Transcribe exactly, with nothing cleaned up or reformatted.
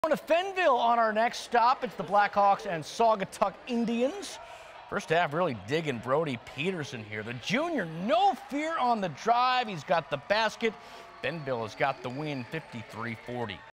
Going to Fennville on our next stop. It's the Blackhawks and Saugatuck Indians. First half really digging Brody Peterson here. The junior, no fear on the drive. He's got the basket. Fennville has got the win fifty-three forty.